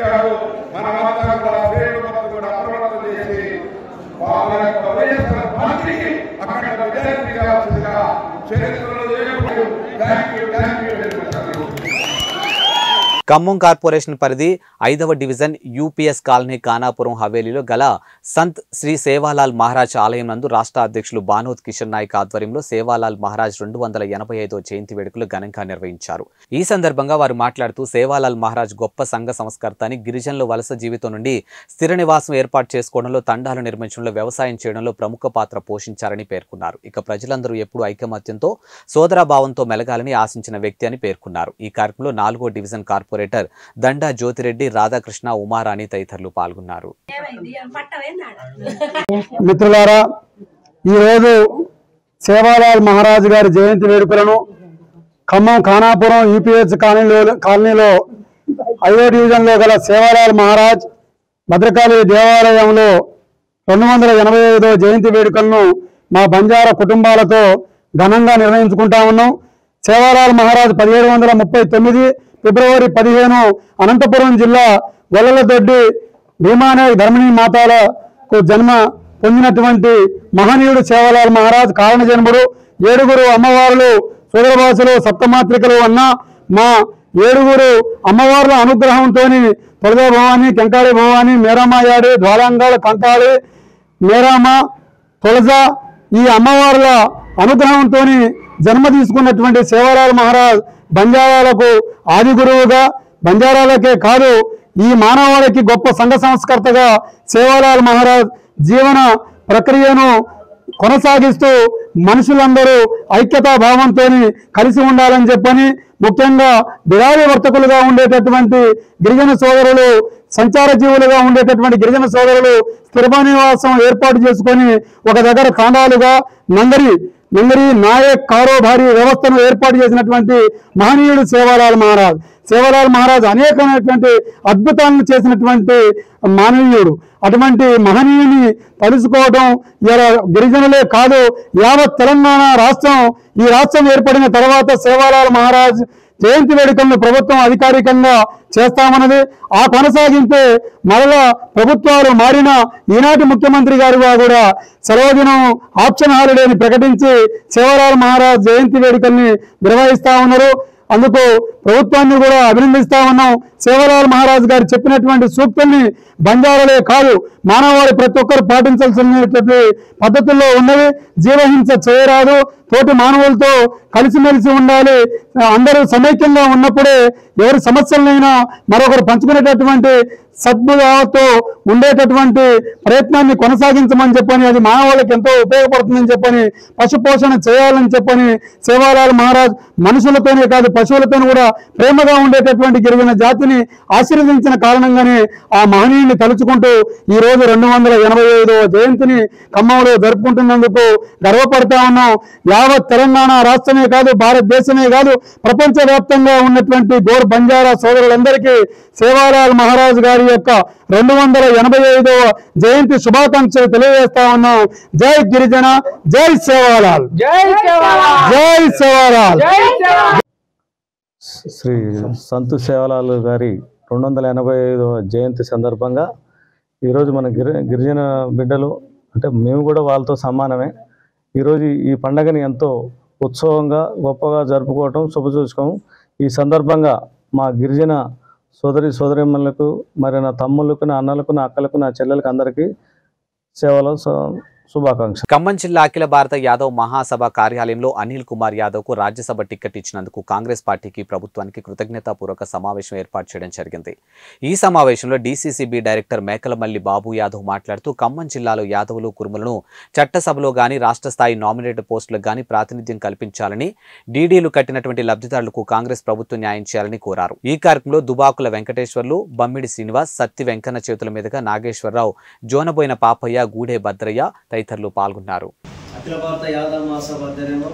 ఇచ్చారు. మనమంతా కూడా పేరు మొత్తం కూడా అప్రమత్తం చేసి వాళ్ళ యొక్క వైఎస్ఆర్ పార్టీకి అక్కడ విద్యార్థి కావాల్సిందిగా చరిత్రలో ఎప్పుడు thank you thank you very much. Khammam corporation పరిధి ఐదవ డివిజన్ యూపీఎస్ కాలనీ కానాపురం హవేలీలో గల సంత్ శ్రీ సేవాలాల్ మహారాజ్ ఆలయం నందు రాష్ట్ర అధ్యక్షులు బానోత్ కిషన్ నాయక్ ఆధ్వర్యంలో సేవాలాల్ మహారాజ్ రెండు వందల ఎనభై ఐదో జయంతి వేడుకలు ఘనంగా నిర్వహించారు. ఈ సందర్భంగా వారు మాట్లాడుతూ సేవాలాల్ మహారాజ్ గొప్ప సంఘ సంస్కర్త అని, గిరిజనులు వలస జీవితం నుండి స్థిర నివాసం ఏర్పాటు చేసుకోవడంలో, తండాలు నిర్మించడంలో, వ్యవసాయం చేయడంలో ప్రముఖ పాత్ర పోషించారని పేర్కొన్నారు. ఇక ప్రజలందరూ ఎప్పుడూ ఐకమత్యంతో సోదరాభావంతో మెలగాలని ఆశించిన వ్యక్తి అని పేర్కొన్నారు. ఈ కార్యక్రమంలో నాలుగో డివిజన్ కార్పొరేటర్ దండా జ్యోతిరెడ్డి, రాధాకృష్ణ, ఉమారాణి తదితరులు పాల్గొన్నారు. మిత్రులారా, ఈరోజు సేవాలాల్ మహారాజ్ గారి జయంతి వేడుకలను ఖమ్మం ఖానాపురం యూపీఎస్ కాలనీలో కాలనీలో ఐదో డివిజన్లో గల సేవాలాల్ మహారాజ్ భద్రకాళి దేవాలయంలో రెండు వందల ఎనభై ఐదో జయంతి వేడుకలను మా బంజారా కుటుంబాలతో ఘనంగా నిర్వహించుకుంటా ఉన్నాం. సేవాలాల్ మహారాజ్ పదిహేడు వందల ముప్పై తొమ్మిది ఫిబ్రవరి పదిహేను అనంతపురం జిల్లా గొల్లలదొడ్డి భీమానాయక్ ధర్మిణీ మాతాలకు జన్మ పొందినటువంటి మహనీయుడు సేవాలాల్ మహారాజ్ కారణ జన్ముడు. ఏడుగురు అమ్మవారులు సోదరభాషలు సప్తమాత్రికలు అన్న మా ఏడుగురు అమ్మవార్ల అనుగ్రహంతో తొలద భవాని, కెంకాళి భవాని, మేరామాయాడి, జ్వాలాంగాళ, కంకాళి, మేరామ, తొలజ ఈ అమ్మవార్ల అనుగ్రహంతో జన్మ తీసుకున్నటువంటి సేవాలాల్ మహారాజ్ బంజారాలకు ఆది గురువుగా, బంజారాలకే కాదు ఈ మానవాళికి గొప్ప సంఘ సంస్కర్తగా సేవాలాల్ మహారాజ్ జీవన ప్రక్రియను కొనసాగిస్తూ మనుషులందరూ ఐక్యతా భావంతో కలిసి ఉండాలని చెప్పని, ముఖ్యంగా బిడారి వర్తకులుగా ఉండేటటువంటి గిరిజన సోదరులు, సంచార జీవులుగా ఉండేటటువంటి గిరిజన సోదరులు స్థిర నివాసం ఏర్పాటు చేసుకొని ఒక దగ్గర తాండాలుగా నంగరి నంగరి నాయక్ కారోబారి వ్యవస్థను ఏర్పాటు చేసినటువంటి మహనీయుడు సేవాలాల్ మహారాజ్. సేవాలాల్ మహారాజ్ అనేకమైనటువంటి అద్భుతాలను చేసినటువంటి మానవీయుడు. అటువంటి మహనీయుని తలుసుకోవడం ఇలా గిరిజనులే కాదు, యావత్ తెలంగాణ రాష్ట్రం ఈ రాష్ట్రం ఏర్పడిన తర్వాత సేవాలాల్ మహారాజ్ జయంతి వేడుకలను ప్రభుత్వం అధికారికంగా చేస్తామన్నది. ఆ కొనసాగింపే మరలా ప్రభుత్వాలు మారిన ఈనాటి ముఖ్యమంత్రి గారుగా కూడా సెలవుదినం ఆప్షన్ హాలిడేని ప్రకటించి సేవాలాల్ మహారాజ్ జయంతి వేడుకల్ని నిర్వహిస్తా ఉన్నారు. అందుకు ప్రభుత్వాన్ని కూడా అభినందిస్తా ఉన్నాం. సేవాలాల్ మహారాజ్ గారు చెప్పినటువంటి సూక్తుల్ని బంజారాలే కాదు మానవాళి ప్రతి ఒక్కరు పాటించాల్సినటువంటి పద్ధతుల్లో ఉన్నవి. జీవహింస చేయరాదు, తోటి మానవులతో కలిసిమెలిసి ఉండాలి. అందరూ సమైక్యంగా ఉన్నప్పుడే ఎవరి సమస్యలనైనా మరొకరు పంచుకునేటటువంటి సద్భావంతో ఉండేటటువంటి ప్రయత్నాన్ని కొనసాగించమని చెప్పని, అది మానవాళికి ఎంతో ఉపయోగపడుతుందని చెప్పని, పశు పోషణ చేయాలని చెప్పని సేవాలాల్ మహారాజ్ మనుషులతోనే కాదు పశువులతోనూ కూడా ప్రేమగా ఉండేటటువంటి గిరిజన జాతిని ఆశీర్వదించిన కారణంగానే ఆ మహనీయుని తలుచుకుంటూ ఈ రోజు రెండు వందల ఎనభై ఐదవ జయంతిని ఖమ్మంలో జరుపుకుంటున్నందుకు గర్వపడతా ఉన్నాం. యావత్ తెలంగాణ రాష్ట్రమే కాదు, భారతదేశమే కాదు, ప్రపంచవ్యాప్తంగా ఉన్నటువంటి గోర్ బంజారా సోదరులందరికీ సేవాలాల్ మహారాజ్ గారి యొక్క రెండు వందల ఎనభై ఐదవ జయంతి శుభాకాంక్షలు తెలియజేస్తా ఉన్నాం. జై గిరిజన, జై సేవాలాల్, జై సేవాలాల్. శ్రీ సంతు సేవాలాల్ గారి రెండు వందల ఎనభై ఐదవ జయంతి సందర్భంగా ఈరోజు మన గిరి గిరిజన బిడ్డలు అంటే మేము కూడా వాళ్ళతో సమానమే. ఈరోజు ఈ పండగని ఎంతో ఉత్సవంగా గొప్పగా జరుపుకోవటం శుభసూచకం. ఈ సందర్భంగా మా గిరిజన సోదరి సోదరిమ్మలకు, మరి నా తమ్ముళ్ళకు, నా అన్నలకు, నా అక్కలకు, నా చెల్లెలకు అందరికీ సేవలో శుభాకాంక్షలు. ఖమ్మం జిల్లా అఖిల భారత యాదవ్ మహాసభ కార్యాలయంలో అనిల్ కుమార్ యాదవ్ కు రాజ్యసభ టికెట్ ఇచ్చినందుకు కాంగ్రెస్ పార్టీకి ప్రభుత్వానికి కృతజ్ఞతాపూర్వక సమావేశం ఏర్పాటు చేయడం జరిగింది. ఈ సమావేశంలో డీసీసీబీ డైరెక్టర్ మేకలమల్లి బాబు యాదవ్ మాట్లాడుతూ ఖమ్మం జిల్లాలో యాదవులు, కురుములను చట్టసభలో గాని రాష్ట్ర స్థాయి నామినేటెడ్ పోస్టులకు గాని ప్రాతినిధ్యం కల్పించాలని, డీడీలు కట్టినటువంటి లబ్ధిదారులకు కాంగ్రెస్ ప్రభుత్వం న్యాయం చేయాలని కోరారు. ఈ కార్యక్రమంలో దుబాకుల వెంకటేశ్వర్లు, బమ్మిడి శ్రీనివాస్, సత్తి వెంకన్న చేతుల మీదుగా నాగేశ్వరరావు, జోనబోయిన పాపయ్య, గూడే భద్రయ్య తదితరులు పాల్గొన్నారు. అఖిల భారత యాదవ్ మహాసభ ఆధ్వర్యంలో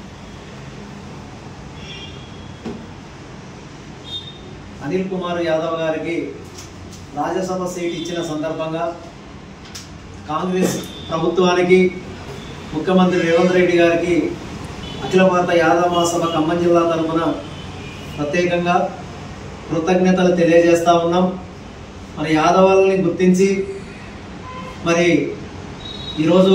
అనిల్ కుమార్ యాదవ్ గారికి రాజ్యసభ సీట్ ఇచ్చిన సందర్భంగా కాంగ్రెస్ ప్రభుత్వానికి, ముఖ్యమంత్రి రేవంత్ రెడ్డి గారికి అఖిల భారత యాదవ్ మహాసభ ఖమ్మం జిల్లా తరఫున ప్రత్యేకంగా కృతజ్ఞతలు తెలియజేస్తూ ఉన్నాం. మరి యాదవాలని గుర్తించి మరి ఈరోజు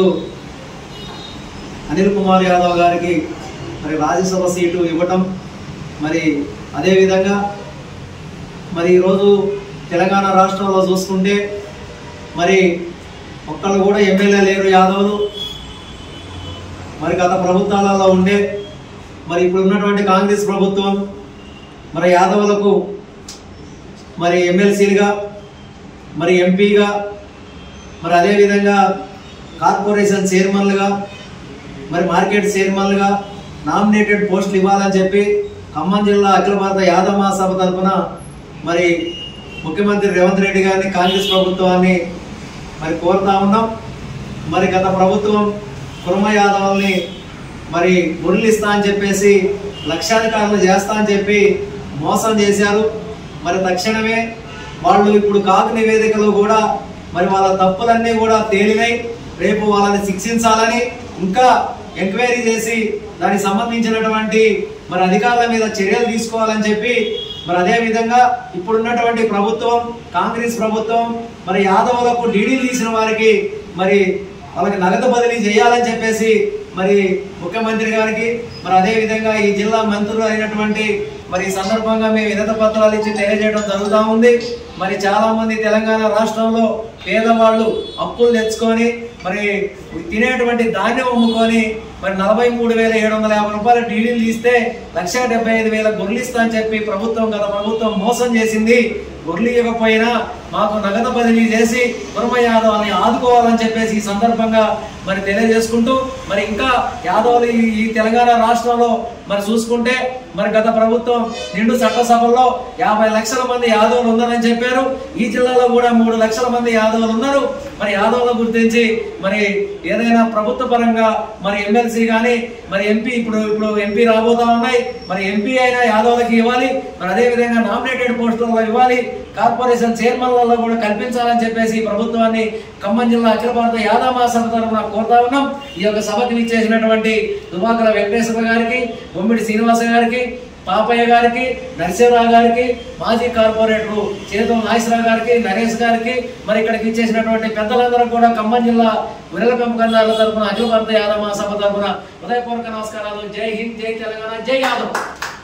అనిల్ కుమార్ యాదవ్ గారికి మరి రాజ్యసభ సీటు ఇవ్వటం, మరి అదేవిధంగా మరి ఈరోజు తెలంగాణ రాష్ట్రంలో చూసుకుంటే మరి ఒక్కళ్ళు కూడా ఎమ్మెల్యే లేరు యాదవులు. మరి గత ప్రభుత్వాలలో ఉండే మరి ఇప్పుడు ఉన్నటువంటి కాంగ్రెస్ ప్రభుత్వం మరి యాదవులకు మరి ఎమ్మెల్సీలుగా మరి ఎంపీగా మరి అదేవిధంగా కార్పొరేషన్ చైర్మన్లుగా మరి మార్కెట్ చైర్మన్లుగా నామినేటెడ్ పోస్టులు ఇవ్వాలని చెప్పి ఖమ్మం జిల్లా అఖిల భారత యాదవ మహాసభ తరఫున మరి ముఖ్యమంత్రి రేవంత్ రెడ్డి గారిని కాంగ్రెస్ ప్రభుత్వాన్ని మరి కోరుతా ఉన్నాం. మరి గత ప్రభుత్వం కుర్మ యాదవుల్ని మరి బుర్లిస్తా అని చెప్పేసి లక్షాధికారులు చేస్తా అని చెప్పి మోసం చేశారు. మరి తక్షణమే వాళ్ళు ఇప్పుడు కాకు నివేదికలో కూడా మరి వాళ్ళ తప్పులన్నీ కూడా తేలినాయి. రేపు వాళ్ళని శిక్షించాలని ఇంకా ఎంక్వైరీ చేసి దానికి సంబంధించినటువంటి మరి అధికారుల మీద చర్యలు తీసుకోవాలని చెప్పి మరి అదేవిధంగా ఇప్పుడున్నటువంటి ప్రభుత్వం కాంగ్రెస్ ప్రభుత్వం మరి యాదవులకు డీడీలు తీసిన వారికి మరి వాళ్ళకి నగదు బదిలీ చేయాలని చెప్పేసి మరి ముఖ్యమంత్రి గారికి మరి అదేవిధంగా ఈ జిల్లా మంత్రులు అయినటువంటి మరి ఈ సందర్భంగా మేము వినతి పత్రాలు ఇచ్చి తెలియజేయడం జరుగుతూ ఉంది. మరి చాలా మంది తెలంగాణ రాష్ట్రంలో పేదవాళ్ళు అప్పులు తెచ్చుకొని మరి తినేటువంటి ధాన్యం అమ్ముకొని మరి నలభై మూడు వేల ఏడు వందల యాభై రూపాయల డీడీలు తీస్తే లక్ష డెబ్బై ఐదు వేల గొర్రెలు ఇస్తా అని చెప్పి ప్రభుత్వం గత ప్రభుత్వం మోసం చేసింది. గొర్రెలు ఇవ్వకపోయినా మాకు నగదు బదిలీ చేసి కుర్మ యాదవ్ని ఆదుకోవాలని చెప్పేసి ఈ సందర్భంగా మరి తెలియజేసుకుంటూ మరి ఇంకా యాదవులు ఈ తెలంగాణ రాష్ట్రంలో మరి చూసుకుంటే మరి గత ప్రభుత్వం నిండు చట్టసభల్లో యాభై లక్షల మంది యాదవులు ఉన్నారని చెప్పారు. ఈ జిల్లాలో కూడా మూడు లక్షల మంది యాదవులు ఉన్నారు. మరి యాదవుల గుర్తించి మరి ఏదైనా ప్రభుత్వ పరంగా మరి ఎమ్మెల్సీ కానీ మరి ఎంపీ ఇప్పుడు ఇప్పుడు ఎంపీ రాబోతా ఉన్నాయి. మరి ఎంపీ అయినా యాదవులకి ఇవ్వాలి. మరి అదేవిధంగా నామినేటెడ్ పోస్టులలో ఇవ్వాలి. కార్పొరేషన్ చైర్మన్లలో కూడా కల్పించాలని చెప్పేసి ప్రభుత్వాన్ని ఖమ్మం జిల్లా అఖిల భారత యాదవ మహాసభ తరఫున కోరుతా ఉన్నాం. ఈ యొక్క సభకు ఇచ్చేసినటువంటి దుబాకల వెంకటేశ్వర గారికి, బొమ్మిడి శ్రీనివాస గారికి, పాపయ్య గారికి, నరసింహరావు గారికి, మాజీ కార్పొరేటరు చేతుల నాగేశ్వరరావు గారికి, నరేష్ గారికి, మరి ఇక్కడికి ఇచ్చేసినటువంటి పెద్దలందరూ కూడా ఖమ్మం జిల్లా గొర్రెల పెంపకందారుల తరఫున అఖిల భారత యాదవ మహాసభ తరఫున హృదయపూర్వక నమస్కారాలు. జై హింద్, జై తెలంగాణ, జై యాదవ్.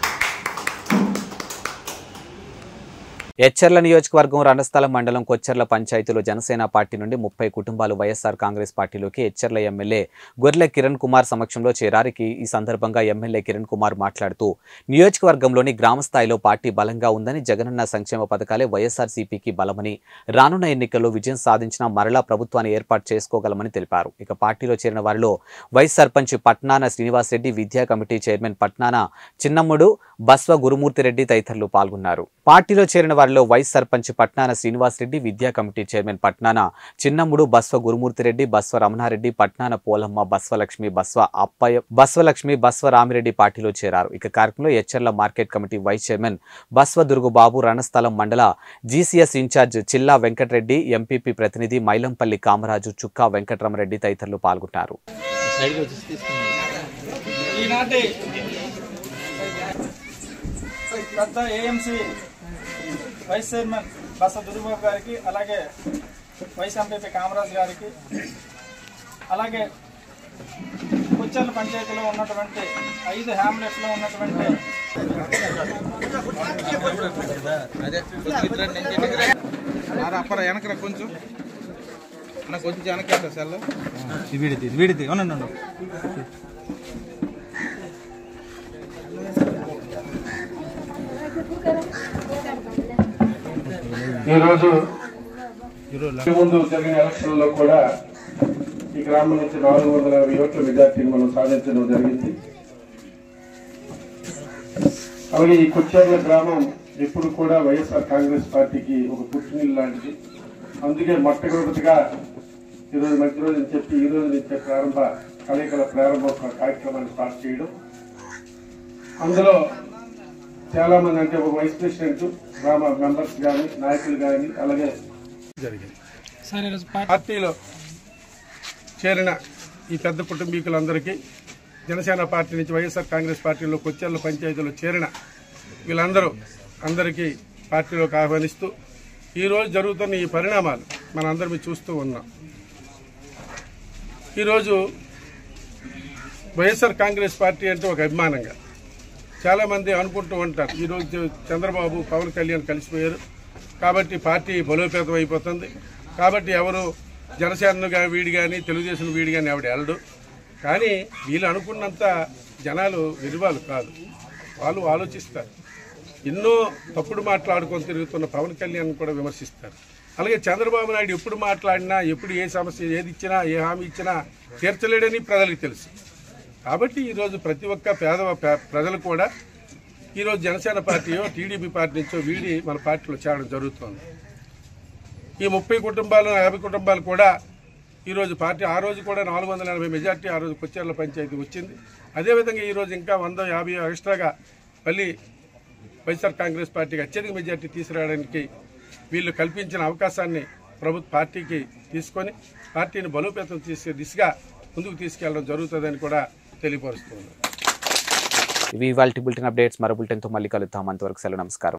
ఎచ్చెర్ల నియోజకవర్గం రణస్థలం మండలం కొచ్చెర్ల పంచాయతీలో జనసేన పార్టీ నుండి ముప్పై కుటుంబాలు వైఎస్ఆర్ కాంగ్రెస్ పార్టీలోకి ఎచ్చెర్ల ఎమ్మెల్యే గొర్రెల కిరణ్ కుమార్ సమక్షంలో చేరారికి ఈ సందర్భంగా ఎమ్మెల్యే కిరణ్ కుమార్ మాట్లాడుతూ నియోజకవర్గంలోని గ్రామ స్థాయిలో పార్టీ బలంగా ఉందని, జగనన్న సంక్షేమ పథకాలే వైఎస్ఆర్సీపీకి బలమని, రానున్న ఎన్నికల్లో విజయం సాధించిన మరలా ప్రభుత్వాన్ని ఏర్పాటు చేసుకోగలమని తెలిపారు. ఇక పార్టీలో చేరిన వారిలో వైస్ సర్పంచ్ పట్నాన శ్రీనివాసరెడ్డి, విద్యా కమిటీ చైర్మన్ పట్నాన చిన్నమ్ముడు, బస్వ గురుమూర్తిరెడ్డి తదితరులు పాల్గొన్నారు. పార్టీలో చేరిన వారిలో వైస్ సర్పంచ్ పట్నాన శ్రీనివాసరెడ్డి, విద్యా కమిటీ చైర్మన్ పట్నాన చిన్నమ్ముడు, బస్వ గురుమూర్తిరెడ్డి, బస్వ రమణారెడ్డి, పట్నాన పోలమ్మ, బస్వలక్ష్మి, బస్వ అప్పయ్య, బస్వలక్ష్మి, బస్వ రామిరెడ్డి పార్టీలో చేరారు. ఇక కార్యక్రమంలో Etcherla market committee vice chairman Baswa Durgubabu, Ranasthalam మండల GCS incharge Chilla Venkata Reddy, MPP ప్రతినిధి మైలంపల్లి కామరాజు, చుక్కా వెంకటరామరెడ్డి తదితరులు పాల్గొన్నారు. పెద్ద ఏఎంసీ వైస్ చైర్మన్ బస దుర్బాబు గారికి, అలాగే వైస్ ఎంపీపీ కామరాజ్ గారికి, అలాగే కొచ్చెర్ల పంచాయతీలో ఉన్నటువంటి ఐదు హ్యామ్లెట్స్లో ఉన్నటువంటి అప్పర వెనకరా కొంచెం నాకు కొంచెం వెనక సెల్ వీడిది వీడిది అవునండి. ఈరోజు ముందు జరిగిన ఎలక్షన్లో కూడా ఈ గ్రామం నుంచి నాలుగు వందల యాభై ఓట్ల మెజార్టీని మనం సాధించడం జరిగింది. అలాగే ఈ కొచ్చెర్ల గ్రామం ఎప్పుడు కూడా వైఎస్ఆర్ కాంగ్రెస్ పార్టీకి ఒక పుట్టినిల్లు లాంటిది. అందుకే మొట్టమొదటిగా ఈరోజు మంచి రోజు అని చెప్పి ఈ రోజు నుంచే ప్రారంభ కలయికల ప్రారంభ కార్యక్రమాన్ని స్టార్ట్ చేయడం. అందులో చాలా మంది అంటే ఒక వైస్ ప్రెసిడెంట్, గ్రామ మెంబర్స్ కానీ, నాయకులు కానీ అలాగే జరిగింది. పార్టీలో చేరిన ఈ పెద్ద కుటుంబీకులందరికీ, జనసేన పార్టీ నుంచి వైఎస్ఆర్ కాంగ్రెస్ పార్టీలో కొచ్చెర్ల పంచాయతీలో చేరిన వీళ్ళందరూ అందరికీ పార్టీలోకి ఆహ్వానిస్తూ ఈరోజు జరుగుతున్న ఈ పరిణామాలు మనందరం చూస్తూ ఉన్నాం. ఈరోజు వైఎస్ఆర్ కాంగ్రెస్ పార్టీ అంటే ఒక అభిమానంగా చాలామంది అనుకుంటూ ఉంటారు, ఈరోజు చంద్రబాబు పవన్ కళ్యాణ్ కలిసిపోయారు కాబట్టి పార్టీ బలోపేతం అయిపోతుంది, కాబట్టి ఎవరు జనసేన వీడి కానీ తెలుగుదేశం వీడి కానీ ఆవిడ వెళ్ళడు. కానీ వీళ్ళు అనుకున్నంత జనాలు విలువలు కాదు, వాళ్ళు ఆలోచిస్తారు. ఎన్నో తప్పుడు మాట్లాడుకొని తిరుగుతున్న పవన్ కళ్యాణ్ కూడా విమర్శిస్తారు. అలాగే చంద్రబాబు నాయుడు ఎప్పుడు మాట్లాడినా, ఎప్పుడు ఏ సమస్య ఏది ఇచ్చినా, ఏ హామీ ఇచ్చినా తీర్చలేడని ప్రజలకు తెలుసు. కాబట్టి ఈరోజు ప్రతి ఒక్క పేద ప్రజలు కూడా ఈరోజు జనసేన పార్టీయో టీడీపీ పార్టీ నుంచో వీడి మన పార్టీలో చేరడం జరుగుతుంది. ఈ ముప్పై కుటుంబాలు యాభై కుటుంబాలు కూడా ఈరోజు పార్టీ ఆ రోజు కూడా నాలుగు వందల ఎనభై మెజార్టీ ఆ రోజు కొచ్చేర్ల పంచాయతీ వచ్చింది. అదేవిధంగా ఈరోజు ఇంకా వంద యాభై ఎక్స్ట్రాగా మళ్ళీ వైఎస్ఆర్ కాంగ్రెస్ పార్టీకి అత్యధిక మెజార్టీ తీసుకురావడానికి వీళ్ళు కల్పించిన అవకాశాన్ని ప్రభుత్వ పార్టీకి తీసుకొని పార్టీని బలోపేతం చేసే దిశగా ముందుకు తీసుకెళ్లడం జరుగుతుందని కూడా తెలియపరుస్తున్నారు. ఇవి ఇవాల్టి బులెటిన్ అప్డేట్స్. మరో బులెటిన్తో మళ్ళీ కలుద్దాం. అంతవరకు సెలవు, నమస్కారం.